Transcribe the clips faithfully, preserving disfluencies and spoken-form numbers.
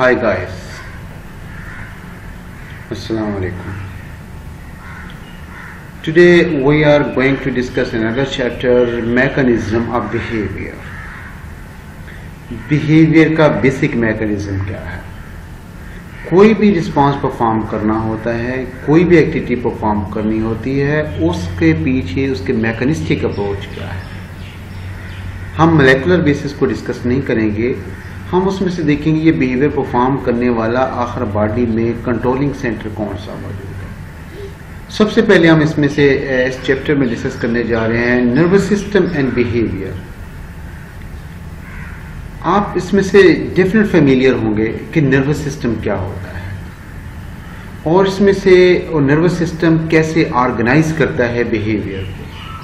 Hi guys, Assalamu alaikum. Today we are going to discuss another chapter, mechanism of behavior. Behavior का basic mechanism क्या है? कोई भी response perform करना होता है, कोई भी एक्टिविटी परफॉर्म करनी होती है, उसके पीछे उसके मैकेनिस्टिक अप्रोच क्या है. हम मोलेकुलर बेसिस को डिस्कस नहीं करेंगे, हम उसमें से देखेंगे ये बिहेवियर परफॉर्म करने वाला आखिर बॉडी में कंट्रोलिंग सेंटर कौन सा मौजूद है. सबसे पहले हम इसमें से इस चैप्टर में डिस्कस करने जा रहे हैं नर्वस सिस्टम एंड बिहेवियर. आप इसमें से डेफिनेट फेमिलियर होंगे कि नर्वस सिस्टम क्या होता है और इसमें से नर्वस सिस्टम कैसे ऑर्गेनाइज करता है बिहेवियर को.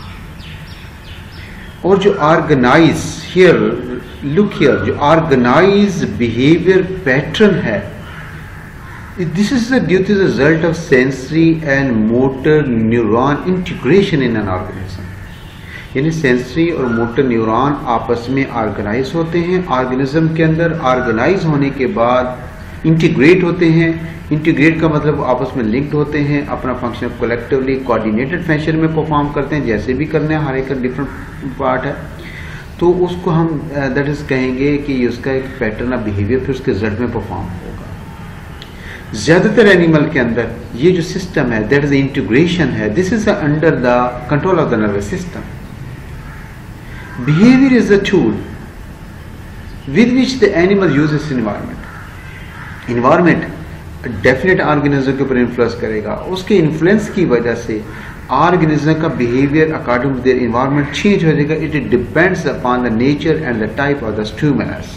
और जो ऑर्गेनाइज हियर लुक हियर जो ऑर्गेनाइज बिहेवियर पैटर्न है, this is due to the result of sensory and motor neuron integration in an organism. यानी सेंसरी और मोटर न्यूरॉन आपस में ऑर्गेनाइज होते हैं, ऑर्गेनिज्म के अंदर ऑर्गेनाइज होने के बाद इंटीग्रेट होते हैं. इंटीग्रेट का मतलब आपस में लिंक्ड होते हैं, अपना फंक्शन कलेक्टिवली कोऑर्डिनेटेड फैशन में परफॉर्म करते हैं. जैसे भी करने हैं, हर एक का डिफरेंट पार्ट है, तो उसको हम दैट इज कहेंगे कि उसका एक पैटर्न ऑफ बिहेवियर फिर उसके रिजल्ट में परफॉर्म होगा. ज्यादातर एनिमल के अंदर ये जो सिस्टम है दैट इज इंटीग्रेशन है, this is under the control of the nervous system. Behavior is a tool with which the animal uses environment. Environment definite organism के ऊपर इन्फ्लुएंस करेगा. उसके इन्फ्लुएंस की वजह से organism का behavior according to their environment change हो जाएगा. It depends upon the nature and the type of the stimulus.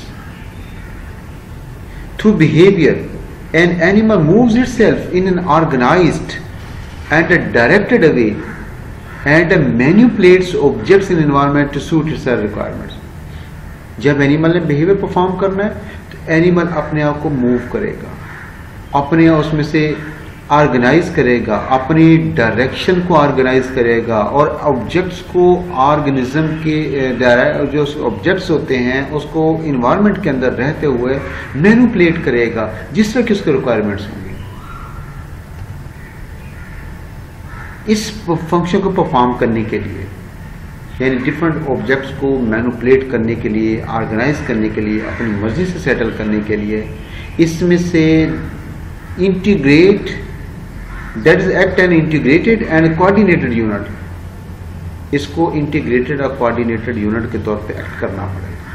Through behavior, an animal moves itself in an organized and a directed way and manipulates objects in environment to suit its requirements. जब animal ने behaviour perform करना है तो animal अपने आप को move करेगा, अपने उसमें से ऑर्गेनाइज करेगा, अपनी डायरेक्शन को ऑर्गेनाइज करेगा और ऑब्जेक्ट्स को ऑर्गेनिज्म के जो ऑब्जेक्ट्स होते हैं उसको इन्वायरमेंट के अंदर रहते हुए मैनिपुलेट करेगा जिस तरह की उसके रिक्वायरमेंट्स होंगे. इस फंक्शन को परफॉर्म करने के लिए, यानी डिफरेंट ऑब्जेक्ट्स को मैनिपुलेट करने के लिए, ऑर्गेनाइज करने के लिए, अपनी मर्जी से सेटल करने के लिए, इसमें से integrate that is act an integrated and coordinated unit, इसको इंटीग्रेटेड और कोऑर्डिनेटेड यूनिट के तौर पे एक्ट करना पड़ेगा.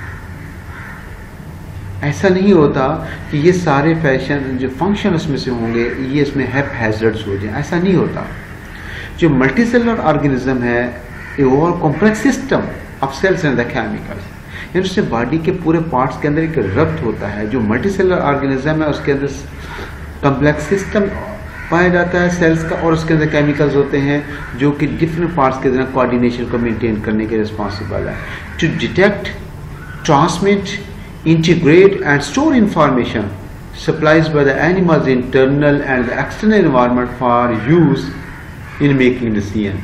ऐसा नहीं होता कि ये सारे फैशन जो फंक्शन इसमें से होंगे ये इसमें हैपहैज़र्ड्स हो जाए, ऐसा नहीं होता. जो मल्टीसेलुलर ऑर्गेनिज्म है ये over complex system of cells and the chemicals, यानी उससे बॉडी के पूरे पार्ट्स के अंदर एक रब्त होता है. जो मल्टीसेलुलर ऑर्गेनिज्म है उसके अंदर कॉम्प्लेक्स सिस्टम पाया जाता है सेल्स का, और उसके अंदर केमिकल्स होते हैं जो कि डिफरेंट पार्ट्स के अंदर कोऑर्डिनेशन को मेंटेन करने के रिस्पॉन्सिबल है. To detect, transmit, integrate and store information supplies by the animal's internal and the external environment for use in making decision.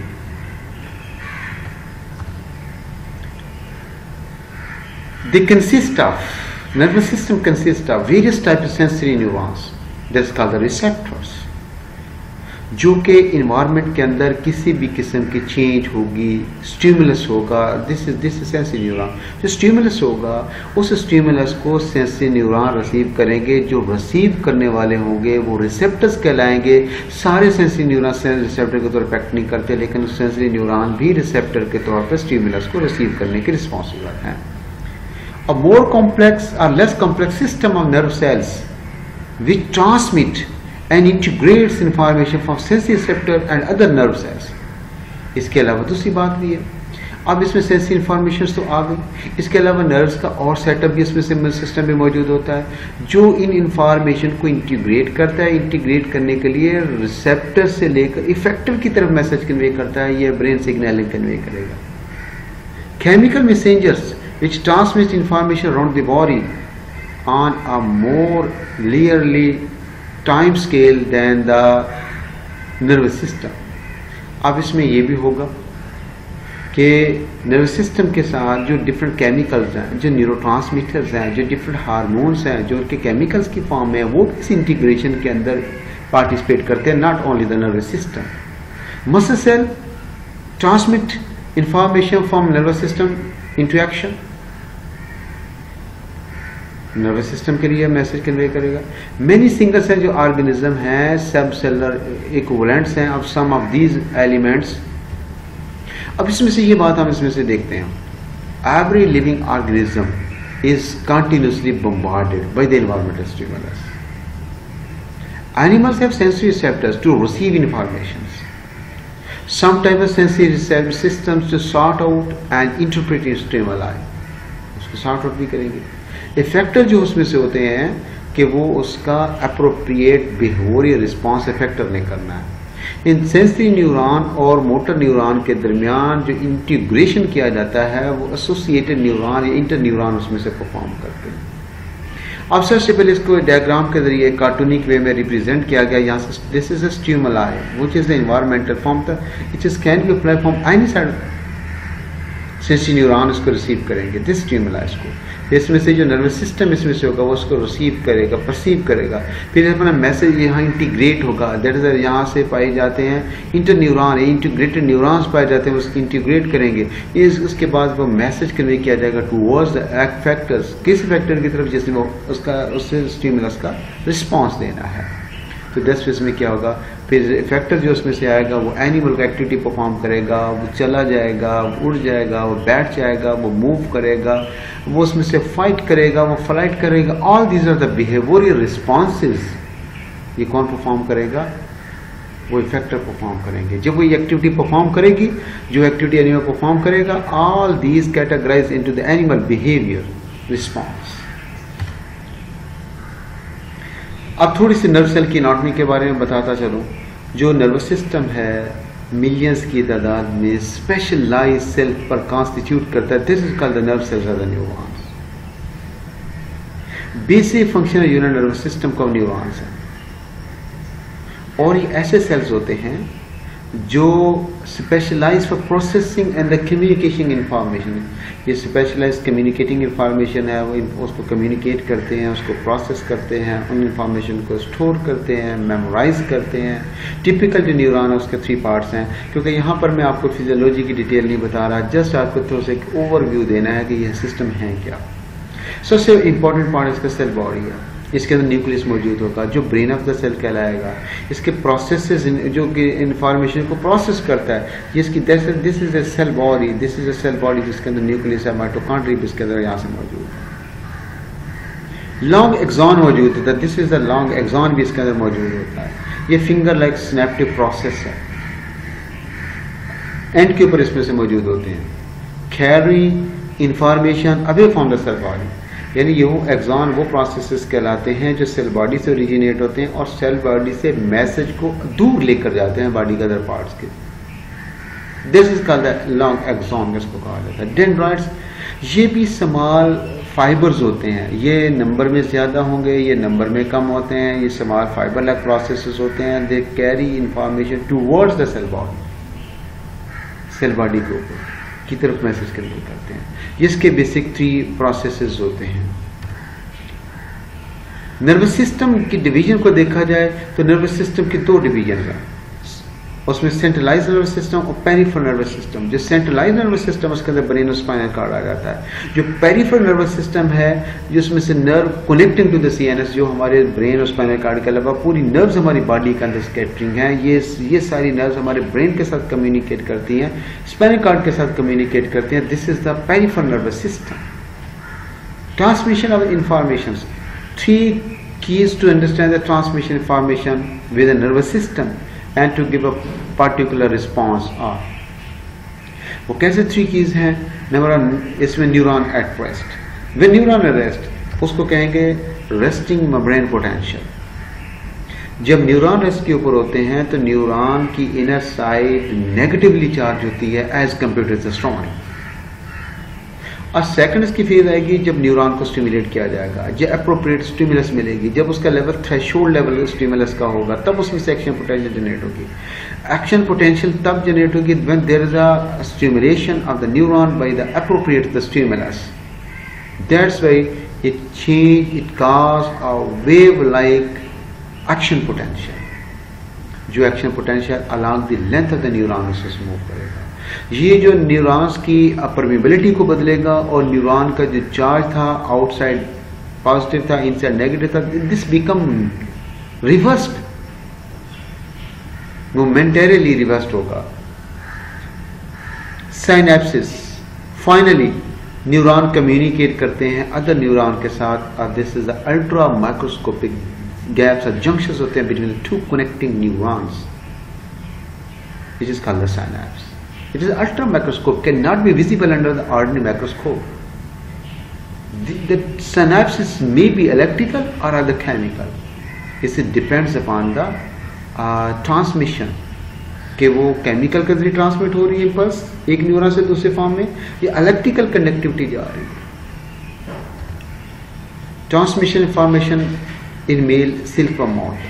They consist of, nervous system consists of various types of sensory neurons, that's called the receptors, जो कि environment के अंदर किसी भी किस्म की change होगी, stimulus होगा, this is this sensory neuron. जो स्टिमुलस होगा उस स्टिमुलस को सेंसरी न्यूरॉन रिसीव करेंगे. जो रिसीव करने वाले होंगे वो रिसेप्टर्स कहलाएंगे. सारे सेंसरी न्यूरॉन रिसेप्टर के तौर पर एक्ट नहीं करते, लेकिन सेंसरी न्यूरॉन भी रिसेप्टर के तौर पर स्टिमुलस को रिसीव करने के रिस्पॉन्सिबल हैं. A more complex or less complex system of nerve cells which transmit and integrates information from sensory receptor and other nerve cells. इसके अलावा दूसरी बात भी है. अब इसमें सेंसरी इंफॉर्मेशन तो आ गई, इसके अलावा नर्व्स का और सेटअप भी इसमें सिम्बल सिस्टम में मौजूद होता है जो इन इंफॉर्मेशन को इंटीग्रेट करता है. इंटीग्रेट करने के लिए रिसेप्टर से लेकर इफेक्टर की तरफ मैसेज कन्वे करता है, ये ब्रेन सिग्नलिंग कन्वे करेगा. Chemical messengers which transmits information around the body on a more linearly time scale than the nervous system. अब इसमें ये भी होगा कि नर्वस सिस्टम के साथ जो डिफरेंट केमिकल्स हैं, जो न्यूरोट्रांसमीटर्स हैं, जो डिफरेंट हार्मोन्स हैं, जो उनके केमिकल्स की फॉर्म में है, वो इस इंटीग्रेशन के अंदर पार्टिसिपेट करते हैं. Not only the nervous system. Muscle cell transmit information from nervous system into action. Nervous system के लिए मैसेज कन्वे करेगा. मेनी सिंगल सेल जो ऑर्गेनिज्म हैं, सब सेलर इक्विवेलेंट्स हैं of some of these elements. अब इसमें से ये बात हम इसमें से देखते हैं. Every living organism is continuously bombarded by the environmental stimulus. Animals have sensory receptors to receive informations. Some type of sensory receptor systems to sort out and interpret stimuli. उसको sort out भी करेंगे. Effector जो उसमें से होते हैं कि वो उसका अप्रोप्रिएट बिहेवियरल रिस्पॉन्स इफेक्टर ने करना है. इन सेंसरी न्यूरॉन और मोटर न्यूरॉन के दरमियान जो इंटीग्रेशन किया जाता है वो एसोसिएटेड न्यूरॉन या इंटर न्यूरॉन उसमें से परफॉर्म करते हैं. अब सबसे पहले इसको डायग्राम के जरिए कार्टूनिक वे में रिप्रेजेंट किया गया. यहाँ से this is a stimuli which is the environmental form the it is can be apply from any side. Sensory neuron इसको रिसीव करेंगे दिस स्टिमुलाई को. इसमें से जो नर्वस सिस्टम इसमें से होगा वो उसको रिसीव करेगा, परसीव करेगा. फिर अपना मैसेज यहाँ इंटीग्रेट होगा. दैट इज यहाँ से पाए जाते हैं इंटर न्यूरॉन, इंटीग्रेटेड न्यूरॉन्स पाए जाते हैं, उसको इंटीग्रेट करेंगे. इस उसके बाद वो मैसेज कन्वे किया जाएगा टूवर्ड्स द फैक्टर्स. किस फैक्टर की तरफ जिसने वो उसका उससे स्टिमुलस का रिस्पॉन्स देना है. तो दस फेज में क्या होगा, फिर फैक्टर जो उसमें से आएगा वो एनिमल का एक्टिविटी परफॉर्म करेगा, वो चला जाएगा, वो उड़ जाएगा, वो बैठ जाएगा, वो मूव करेगा, वो उसमें से फाइट करेगा, वो फ्लाइट करेगा. All these are the behavioural responses. ये कौन परफॉर्म करेगा, वो इफेक्टर परफॉर्म करेंगे. जब वो ये एक्टिविटी परफॉर्म करेगी, जो एक्टिविटी एनिमल परफॉर्म करेगा, all these categorise into the animal behaviour response. अब थोड़ी सी नर्व सेल की एनाटॉमी के बारे में बताता चलूं. जो नर्वस सिस्टम है मिलियंस की तादाद में स्पेशलाइज सेल पर कॉन्स्टिट्यूट करता है. This is called the nerve cells of the neurons. Basic functional unit nervous system का न्यूरॉन्स है. और ये ऐसे सेल्स होते हैं जो specialise for processing and the communication information. ये स्पेशलाइज कम्युनिकेटिंग इंफॉर्मेशन है, वो उसको कम्युनिकेट करते हैं, उसको प्रोसेस करते हैं, उन इंफॉर्मेशन को स्टोर करते हैं, मेमोराइज करते हैं. टिपिकल जो न्यूरॉन है उसके थ्री पार्ट्स हैं. क्योंकि यहाँ पर मैं आपको फिजियोलॉजी की डिटेल नहीं बता रहा, जस्ट आपको थोड़ा सा एक ओवरव्यू देना है कि यह सिस्टम है क्या. सबसे इंपॉर्टेंट पार्ट इसका सेल बॉडी है. इसके अंदर न्यूक्लियस मौजूद होगा जो ब्रेन ऑफ द सेल कहलाएगा. इसके प्रोसेसेस जो कि इंफॉर्मेशन को प्रोसेस करता है, जिसकी this is a cell body. This is a cell body जिसके अंदर न्यूक्लियस है, माइटोकॉन्ड्रिया भी इसके अंदर यहाँ से मौजूद है. लॉन्ग एक्सॉन मौजूद होता है. This is the long axon भी इसके अंदर मौजूद होता है. ये फिंगर लाइक सिनेप्टिक प्रोसेस है, एंड के ऊपर इसमें से मौजूद होते हैं. Carry information away from the cell body. यानी ये वो एक्सॉन वो प्रोसेसेस कहलाते हैं जो सेल बॉडी से ओरिजिनेट होते हैं और सेल बॉडी से मैसेज को दूर लेकर जाते हैं बॉडी के अदर पार्ट्स के. This is called the long axon, इसको कहा जाता है. डेंड्राइट्स ये भी स्मॉल फाइबर्स होते हैं. ये नंबर में ज्यादा होंगे, ये नंबर में कम होते हैं. ये स्मॉल फाइबर लाइक प्रोसेसेस होते हैं. They carry information towards the cell body. Cell body के ऊपर की तरफ मैसेज कन्वे करते हैं. जिसके बेसिक थ्री प्रोसेसेस होते हैं. नर्वस सिस्टम की डिवीजन को देखा जाए तो नर्वस सिस्टम की दो डिवीजन है. उसमें सेंट्रलाइज नर्वस सिस्टम और पेरिफेरल नर्वस सिस्टम. जो सेंट्रलाइज नर्वस सिस्टम उसके अंदर ब्रेन और स्पाइनल कार्ड आ जाता है. जो पेरिफेरल नर्वस सिस्टम है जिसमें से nerve connecting to the CNS, जो हमारे ब्रेन और स्पाइनल कार्ड के अलावा पूरी नर्व्स हमारी बॉडी के अंदर स्कैटरिंग है. ये ये सारी नर्व्स हमारे ब्रेन के साथ कम्युनिकेट करती हैं, स्पाइनल कार्ड के साथ कम्युनिकेट करती हैं. This is the peripheral nervous system. Transmission of information. Three keys to understand the transmission information with the nervous system and to give a particular response of. वो कैसे three keys हैं. Number one, इसमें neuron at rest. वे neuron at rest उसको कहेंगे resting membrane potential. जब neuron rest के ऊपर होते हैं तो न्यूरॉन की इनर साइड नेगेटिवली चार्ज होती है as compare to the strong. और सेकंड इसकी फेज आएगी जब न्यूरॉन को स्टिमुलेट किया जाएगा, जब अप्रोप्रिएट स्टिमुलस मिलेगी, जब उसका लेवल थ्रेशोल्ड लेवल स्टिमुलस का होगा, तब उसमें से एक्शन पोटेंशियल जनरेट होगी। एक्शन पोटेंशियल तब जनरेट होगी when there is a stimulation of the neuron by the appropriate the stimulus. That's why it change it cause a wave like action potential, जो action potential along the length of the neuron से move करेगा। ये जो neurons की permeability को बदलेगा और neuron का जो चार्ज था आउटसाइड पॉजिटिव था, इनसाइड नेगेटिव था, this become reversed, momentarily reversed होगा। साइनेप्सिस, फाइनली न्यूरॉन कम्युनिकेट करते हैं अदर न्यूरॉन के साथ, और this is the ultra microscopic gaps और जंक्शंस होते हैं between two connecting neurons, which is called the synapse. It is ultra microscope, cannot be visible under the ordinary microscope. The, the synapses may be electrical or other chemical. It depends upon the uh, transmission, कि वो chemical के जरिए transmit हो रही है impulse एक neuron से दूसरे फॉर्म में, या इलेक्ट्रिकल कनेक्टिविटी जा रही है। Transmission information in male silkworm moth.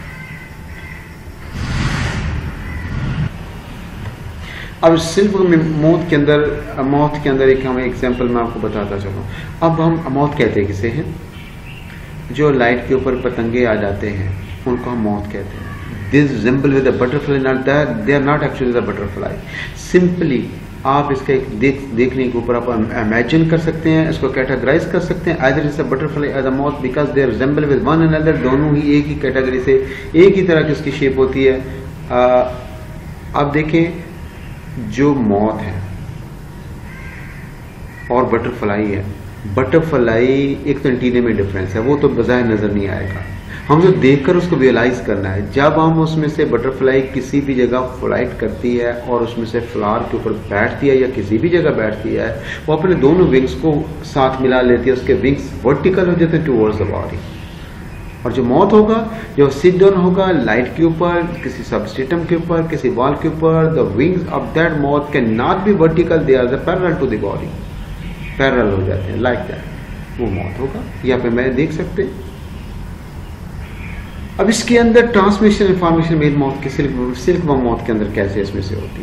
अब सिल्कवर्म मौत के अंदर मौत के अंदर एक हम एग्जांपल मैं आपको बताता चलूँ। अब हम मौत कहते हैं किसे हैं, जो लाइट के ऊपर पतंगे आ जाते हैं उनको हम मौत कहते हैं। This resemble with the butterfly, not that they are not actually the butterfly. Simply आप इसका एक देख देखने के ऊपर आप इमेजिन कर सकते हैं, इसको कैटेगराइज कर सकते हैं either is a butterfly as a moth, because they are resemble with one another, दोनों ही एक ही कैटेगरी से एक ही तरह की उसकी शेप होती है। आप देखें जो मौत है और बटरफ्लाई है, बटरफ्लाई एक तो एंटीने में डिफरेंस है, वो तो बजाय नजर नहीं आएगा, हम जो देखकर उसको विजुअलाइज करना है। जब हम उसमें से बटरफ्लाई किसी भी जगह फ्लाइट करती है और उसमें से फ्लावर के ऊपर बैठती है या किसी भी जगह बैठती है, वो अपने दोनों विंग्स को साथ मिला लेती है, उसके विंग्स वर्टिकल हो जाते हैं टुवर्ड्स द बॉडी। और जो मौत होगा, जो सिट डाउन होगा लाइट के ऊपर, किसी सबस्टेटम के ऊपर, किसी वॉल के ऊपर, the wings of that moth can not be vertical, they are the parallel to the body, parallel हो जाते हैं लाइक दैट, वो मौत होगा। यहाँ पे मैं देख सकते हैं। अब इसके अंदर ट्रांसमिशन इंफॉर्मेशन मेल मौत के सिल्क सिल्कवर्म मौत के अंदर कैसे इसमें से होती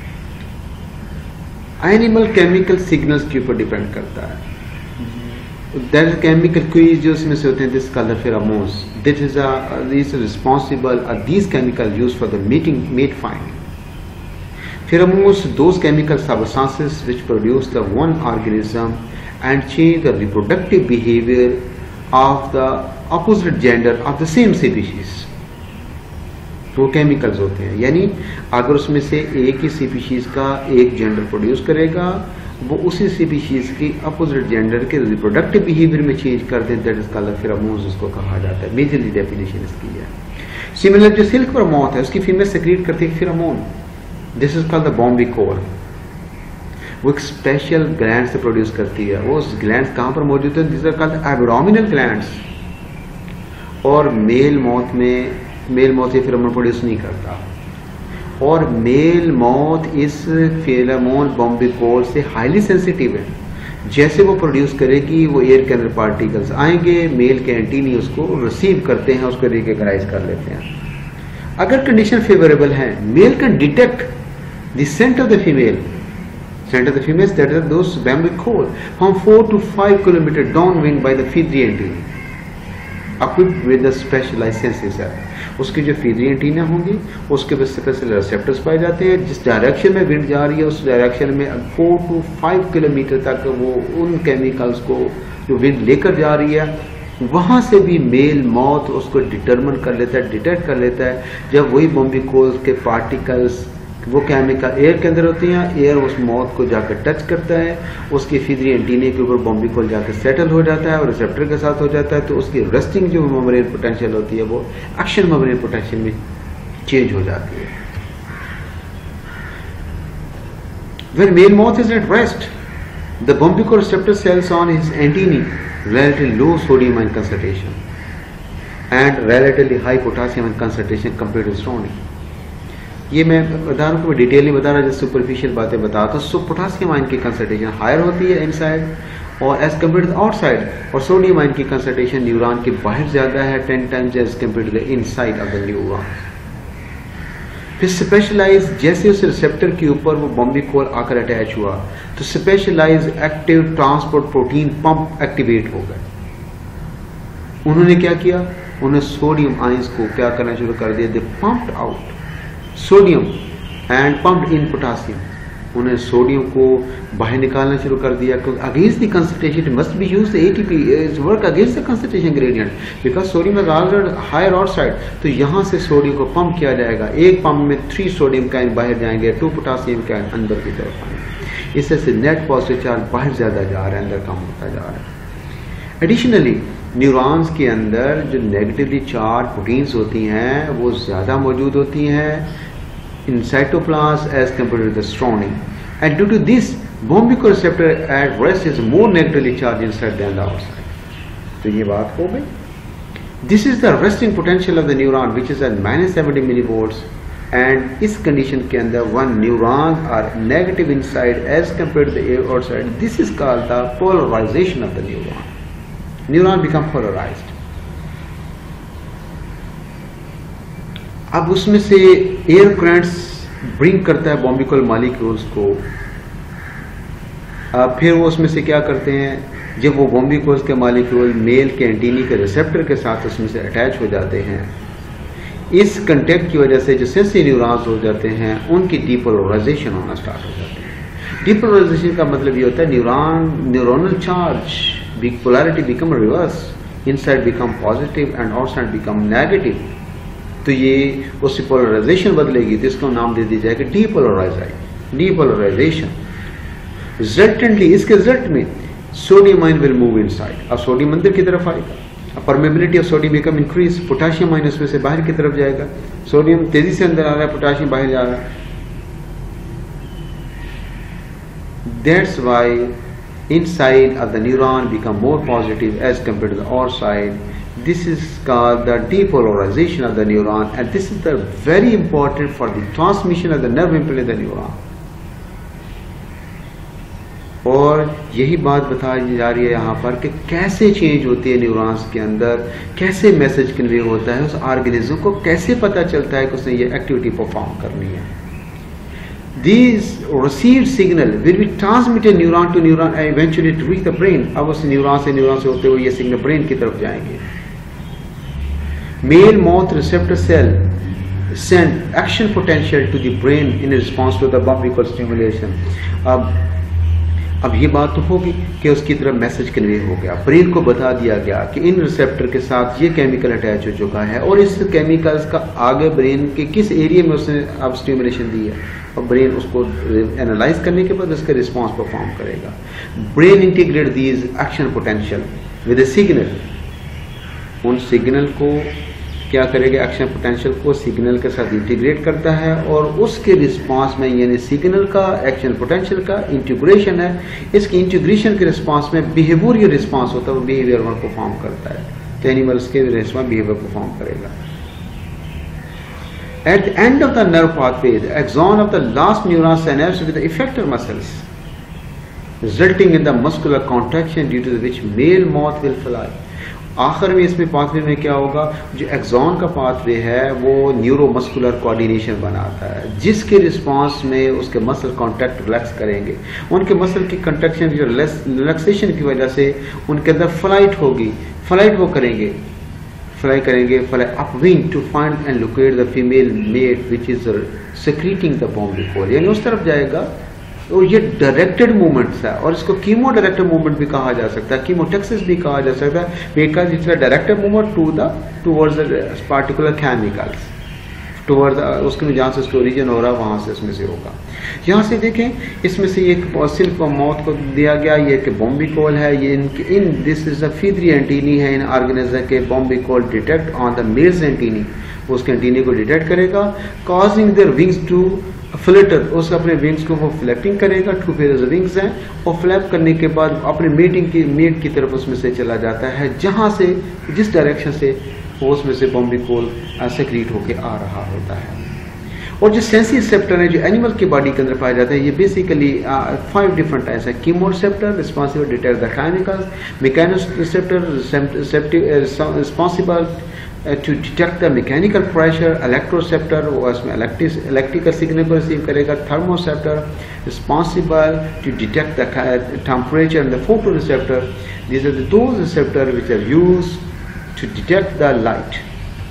है, एनिमल केमिकल सिग्नल्स के ऊपर डिपेंड करता है। That is chemical cues जो इसमें से होते हैं, this called the pheromones. This is a these are responsible are these chemicals used for the mating mate finding. Pheromones, those chemical substances which produce the one organism and change the reproductive behavior of the opposite gender of the same species. वो chemicals होते हैं, यानी अगर उसमें से एक ही species का एक जेंडर प्रोड्यूस करेगा, वो उसी स्पीशीज की अपोजिट जेंडर के रिप्रोडक्टिव बिहेवियर में चेंज कर दें, दैट इज कॉल्ड फेरोमोन्स इसको कहा जाता है। मेजरली डेफिनेशन इसकी है। सिमिलर जो सिल्कवर्म मॉथ है उसकी फीमेल सेक्रेट करती है pheromone, this is called the bombykol. वो एक स्पेशल ग्लैंड से प्रोड्यूस करती है। वो ग्लैंड्स कहाँ पर मौजूद है, this are called abdominal glands. और मेल मॉथ में मेल मॉथ ये फेरोमोन प्रोड्यूस नहीं करता, और मेल मॉथ इस फेरोमोन बॉम्बिकोल से हाईली सेंसिटिव है। जैसे वो प्रोड्यूस करेगी, वो एयर के अंदर पार्टिकल्स आएंगे, मेल के एंटीनी उसको रिसीव करते हैं, उसको रिकॉग्नाइज कर लेते हैं। अगर कंडीशन फेवरेबल है, male can detect the scent of the female, scent of the female that is those bombykol from four to five kilometre downwind by the feathery antennae equipped with the specialized senses है। उसकी जो फीडरी antenna होंगी उसके बाद special receptors पाए जाते हैं, जिस डायरेक्शन में विंड जा रही है उस डायरेक्शन में फोर टू फाइव किलोमीटर तक वो उन केमिकल्स को जो विंड लेकर जा रही है वहां से भी मेल मॉथ उसको डिटरमिन कर लेता है, डिटेक्ट कर लेता है। जब वही बॉम्बिकोल के पार्टिकल्स वो केमिकल एयर के अंदर होती हैं, एयर उस मॉथ को जाकर टच करता है, उसकी फीडरी एंटीने के ऊपर बॉम्बिकोल जाकर सेटल हो जाता है और रिसेप्टर के साथ हो जाता है, तो उसकी रेस्टिंग जो मेम्ब्रेन पोटेंशियल होती है वो एक्शन मेम्ब्रेन पोटेंशियल में चेंज हो जाती है। When male moth is at rest, the bombicoal receptor cells on his antennae relatively low sodium ion concentration and relatively high potassium ion concentration compared to surrounding. ये मैं बता रहा हूँ, detail नहीं बता रहा, जैसे सुपरफिशियल बातें बता, तो सो पोटासियम आयन की कंसंट्रेशन हायर होती है इनसाइड और as compare to the outside, और सोडियम आयन की कंसंट्रेशन न्यूरॉन के बाहर ज्यादा है ten times as compare to the inside of the neuron. फिर स्पेशलाइज, जैसे उस रिसेप्टर के ऊपर वो बॉम्बिकॉल आकर अटैच हुआ तो specialise active transport protein pump activate हो गए। उन्होंने क्या किया, उन्होंने सोडियम आयंस को क्या करना शुरू कर दिया, they pumped out sodium and pumped in potassium. उन्होंने सोडियम को बाहर निकालना शुरू कर दिया, क्योंकि against the concentration must be used ATP is work against the concentration gradient because sodium is already higher outside. तो यहां से सोडियम को पंप किया जाएगा, एक पंप में थ्री सोडियम का आयन बाहर जाएंगे, टू पोटासियम का आयन अंदर की तरफ आएंगे। इससे से नेट पॉजिटिव चार्ज बाहर ज्यादा जा रहा है, अंदर कम होता जा रहा है। एडिशनली न्यूरॉन्स के अंदर जो नेगेटिवली चार्ज प्रोटीन्स होती हैं वो ज्यादा मौजूद होती हैं in cytoplasm as compared to the strontium, and due to this bombical receptor at rest is more negatively charged inside than the outside. तो ये बात हो गई. This is the resting potential of the neuron which is at minus seventy millivolts, and इस condition के अंदर one neurons are negative inside as compared to the outside. This is called the polarization of the neuron. Neuron become polarized. अब उसमें से air currents bring करता है बॉम्बिकल molecules को, अब फिर वो उसमें से क्या करते हैं, जब वो बॉम्बिकल्स के मॉलिक्यूल मेल के एंटीनी के रिसेप्टर के साथ उसमें से अटैच हो जाते हैं, इस कंटेक्ट की वजह से जो सेंसरी न्यूरॉन्स हो जाते हैं उनकी डीपोलराइजेशन होना स्टार्ट हो जाती है। डीपोलराइजेशन का मतलब ये होता है neuron neuronal charge polarity become reverse, inside become positive and outside become negative. तो ये उससे पोलराइजेशन बदलेगी तो इसको नाम दे दी जाएगा डीपोलराइजेशन डीपोलराइजेशन रिजल्टेंटली इसके रिजल्ट में sodium ion will move inside. अब सोडियम अंदर की तरफ आएगा, permeability of sodium become increase, potassium ion उसमें से बाहर की तरफ जाएगा, सोडियम तेजी से अंदर आ रहा है, पोटेशियम बाहर जा रहा है। That's why inside of the neuron become more positive as compared to the outside. This is called the depolarization of the neuron, and this is the very important for the transmission of the nerve impulse in the neuron. और यही बात बताई जा रही है यहाँ पर कि कैसे चेंज होती है न्यूरॉन्स के अंदर, कैसे मैसेज कन्वे होता है, उस ऑर्गेनिज्म को कैसे पता चलता है कि उसने ये एक्टिविटी परफॉर्म करनी है। These received signal will be transmitted neuron to neuron and eventually to reach the brain. अब उस न्यूरॉन से न्यूरॉन से होते हुए ये सिग्नल ब्रेन की तरफ जाएंगे। Male mouth receptor cell send action potential to the brain in response to the bumbical stimulation. अब अब ये बात तो होगी कि उसकी तरफ मैसेज कन्वे हो गया, ब्रेन को बता दिया गया कि इन रिसेप्टर के साथ ये केमिकल अटैच हो चुका है और इस केमिकल्स का आगे ब्रेन के किस एरिया में उसने अब स्टिमुलेशन दी है, और ब्रेन उसको एनालाइज करने के बाद उसका रिस्पॉन्स परफॉर्म करेगा। Brain integrate these action potential with a signal, उन सिग्नल को क्या करेगा, एक्शन पोटेंशियल को सिग्नल के साथ इंटीग्रेट करता है और उसके रिस्पांस में, यानी सिग्नल का एक्शन पोटेंशियल का इंटीग्रेशन है, इसकी इंटीग्रेशन के रिस्पांस में बिहेवियरल रिस्पांस होता है, वो बिहेवियर परफॉर्म करता है, तो एनिमल्स के रिस्पांस बिहेवियर परफॉर्म करेगा। At the end of the nerve pathway, the axon of the last neuron synapse with the effector muscles, resulting in the muscular contraction due to which male moth will fly. आखिर में इसमें pathway में क्या होगा, जो axon का pathway है वो न्यूरोमस्कुलर कोऑर्डिनेशन बनाता है, जिसके रिस्पांस में उसके मसल कॉन्टैक्ट रिलैक्स करेंगे, उनके मसल की कंट्रैक्शन की रिलैक्सेशन की वजह से उनके अंदर फ्लाइट होगी, फ्लाइट वो करेंगे फ्लाई करेंगे fly upwind to find and locate the female mate which is secreting the bombykol, यानी उस तरफ जाएगा। तो ये डायरेक्टेड मूवमेंट्स है और इसको कीमो डायरेक्टेड मूवमेंट भी कहा जा सकता है, कीमोटेक्सिस भी कहा जा सकता है, because it's a directed movement to the towards the particular chemicals, towards उसके जहाँ से उसका ओरिजिन हो रहा है वहाँ से उसमें से होगा। यहाँ से देखें, इसमें से एक सिर्फ मौत को दिया गया, ये कि बॉम्बिकॉल है, ये इनके in this is a feathery antennae है इन ऑर्गेनिज्म के, bombykol detect on the male's antennae, उसके एंटीनी को डिटेक्ट करेगा, causing their wings to flitter, उसका अपने विंग्स को वो फ्लैपिंग करेगा, टू पेयर्स ऑफ विंग्स हैं, और फ्लैप करने के बाद अपने मेटिंग की मेट की तरफ उसमें से चला जाता है, जहाँ से जिस डायरेक्शन से वो उसमें से बॉम्बिकॉल सेक्रीट होके आ रहा होता है। और जो सेंसी रिसेप्टर है जो एनिमल की बॉडी के अंदर पाए जाते हैं, ये बेसिकली फाइव डिफरेंट टाइप्स है। Chemoreceptor responsible detect the chemicals, mechanoreceptor responsible to detect the mechanical pressure, electroreceptor वो इसमें इलेक्ट्रिकल सिग्नल को रिसीव करेगा, thermoceptor responsible to detect the temperature, and the photoreceptor these are those receptor which are used to detect the light.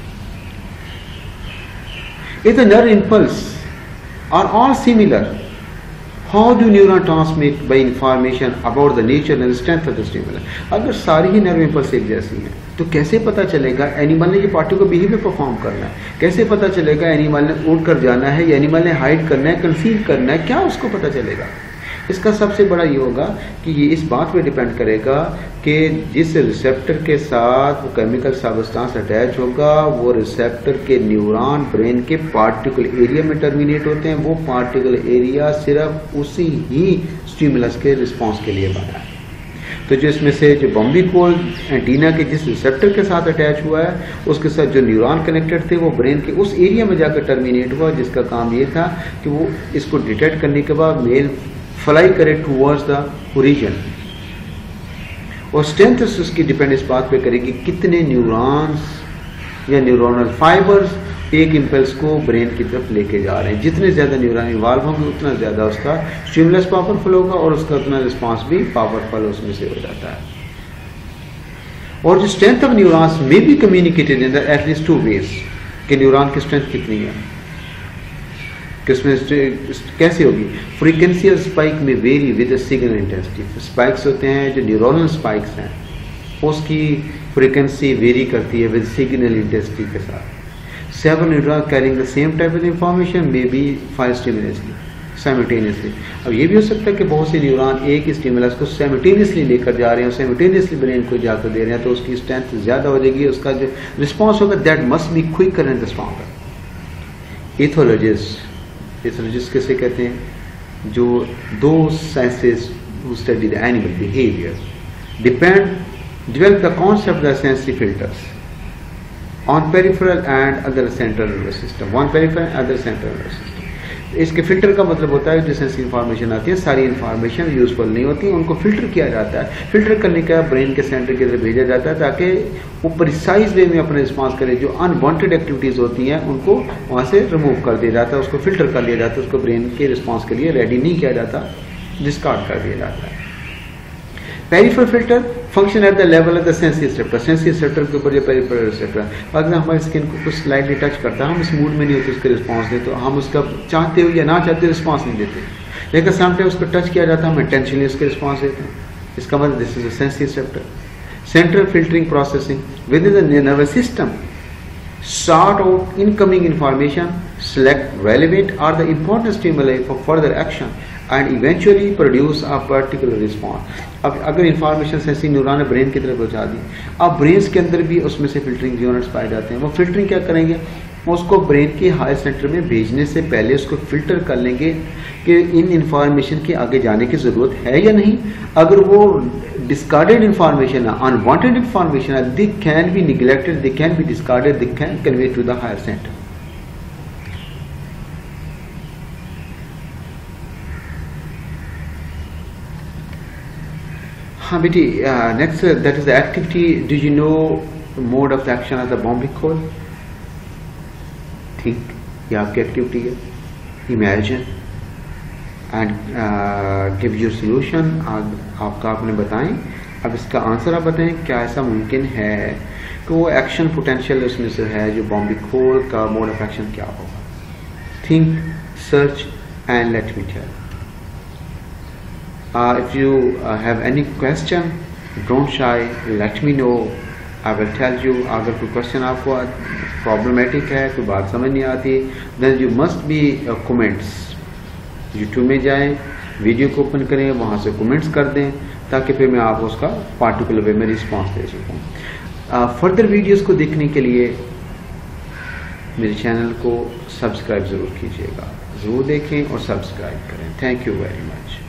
If the nerve impulse are all similar, how do neuron transmit by information about the nature and strength of the stimulus? अगर सारी ही nerve impulse एक जैसी हैं, तो कैसे पता चलेगा animal ने ये पार्टी को बिहेवियर परफॉर्म करना है? कैसे पता चलेगा एनिमल ने उड़ कर जाना है या एनिमल ने हाइड करना है, कंसील करना है? क्या उसको पता चलेगा? इसका सबसे बड़ा ये होगा कि ये इस बात पे डिपेंड करेगा कि जिस रिसेप्टर के साथ वो केमिकल सब्सटेंस अटैच होगा वो रिसेप्टर के न्यूरॉन ब्रेन के पार्टिकुलर एरिया में टर्मिनेट होते हैं। वो पार्टिकुलर एरिया सिर्फ उसी ही स्टिमुलस के रिस्पांस के लिए बना है। तो जो इसमें से जो बॉम्बिकोल एंटीना के जिस रिसेप्टर के साथ अटैच हुआ है उसके साथ जो न्यूरॉन कनेक्टेड थे वो ब्रेन के उस एरिया में जाकर टर्मिनेट हुआ, जिसका काम ये था कि वो इसको डिटेक्ट करने के बाद मेल फ्लाई करे टूवर्ड्स द ओरिजिन। और स्ट्रेंथ उसकी डिपेंड इस बात पे करेगी कितने न्यूरॉन्स या न्यूरोनल फाइबर्स एक इम्पल्स को ब्रेन की तरफ लेके जा रहे हैं। जितने ज्यादा न्यूरॉन इन्वॉल्व होंगे उतना ज्यादा उसका स्टिमुलस पावरफुल होगा और उसका उतना रिस्पांस भी पावरफुल उसमें से हो जाता है। और जो स्ट्रेंथ ऑफ न्यूरॉन्स में be communicated in at least two ways कि न्यूरॉन की स्ट्रेंथ कितनी है, किसमें कैसे होगी। फ्रीक्वेंसी ऑफ स्पाइक में vary with signal intensity. Spikes होते हैं जो न्यूरोनल स्पाइक्स हैं उसकी फ्रीक्वेंसी वेरी करती है विद सिग्नल इंटेंसिटी के साथ। Seven neuron carrying the same type of information may be fire stimulusly simultaneously. अब ये भी हो सकता है कि बहुत से न्यूरॉन एक ही स्टिमुलस को साइमल्टेनियसली लेकर जा रहे हैं, साइमल्टेनियसली ब्रेन को जाकर दे रहे हैं, तो उसकी स्ट्रेंथ ज्यादा हो जाएगी, उसका जो रिस्पॉन्स होगा that must be quicker and stronger. Ethologist ethologist किसे कहते हैं? जो दो sciences who study the animal behavior depend develop the concept of the sensory filters on peripheral and other central nervous system, one peripheral and other central nervous system. इसके filter का मतलब होता है जो सेंसरी इंफॉर्मेशन आती है सारी information useful नहीं होती, उनको फिल्टर किया जाता है। फिल्टर करने का ब्रेन के सेंटर की तरफ भेजा जाता है ताकि वो प्रिसाइज वे में अपना रिस्पॉन्स करे। जो अनवांटेड एक्टिविटीज होती हैं उनको वहां से रिमूव कर दिया जाता है, उसको फिल्टर कर लिया जाता है, उसको ब्रेन के रिस्पॉन्स के लिए रेडी नहीं किया जाता, डिस्कार्ड कर दिया जाता है। Peripheral filter function at the level of the sensory receptor. Sensory receptor के ऊपर जो पेरिफेरल रिसेप्टर अगर हमारी स्किन को कुछ स्लाइटली टच करता है, हम इस मूड में नहीं होते उसके रिस्पॉन्स दे, तो हम उसका चाहते हो या ना चाहते हो रिस्पॉन्स नहीं देते। लेकिन समटाइम उसको टच किया जाता है, हम इंटेंशनली उसके रिस्पॉन्स देते हैं। इसका मतलब this is a sensory receptor. Central filtering processing within the nervous system sort out incoming information, select relevant or the important stimuli for further action and eventually produce a particular response. अब अगर information sensing neuron brain की तरफ पहुंचा दी, अब brain के अंदर भी उसमें से फिल्टरिंग यूनिट्स पाए जाते हैं। वो फिल्टरिंग क्या करेंगे, उसको ब्रेन के हायर सेंटर में भेजने से पहले उसको फिल्टर कर लेंगे कि इन इंफॉर्मेशन के आगे जाने की जरूरत है या नहीं। अगर वो डिस्कार्डेड इंफॉर्मेशन है, अनवांटेड इंफॉर्मेशन है, they can be neglected, they can be discarded, they can convey to the higher centre. हाँ बेटी, next that is the activity. Do you know mode of action of the bombykol? Think, ये आपकी activity है। Imagine and give your solution. आपका आपने बताएं, अब इसका आंसर आप बताएं क्या ऐसा मुमकिन है कि वो एक्शन पोटेंशियल उसमें से है जो बॉम्बिकोल का मोड ऑफ एक्शन क्या होगा। Think, search and let me tell. If you have any question don't shy, let me know, I will tell you. अगर कोई क्वेश्चन आपको प्रॉब्लमेटिक है, कोई बात समझ नहीं आती, then you must be comments. YouTube में जाएं, वीडियो को ओपन करें, वहां से कमेंट्स कर दें ताकि फिर मैं आपको उसका पार्टिकुलर वे में रिस्पॉन्स दे सकूँ। फर्दर वीडियोस को देखने के लिए मेरे चैनल को सब्सक्राइब जरूर कीजिएगा, जरूर देखें और सब्सक्राइब करें। Thank you very much.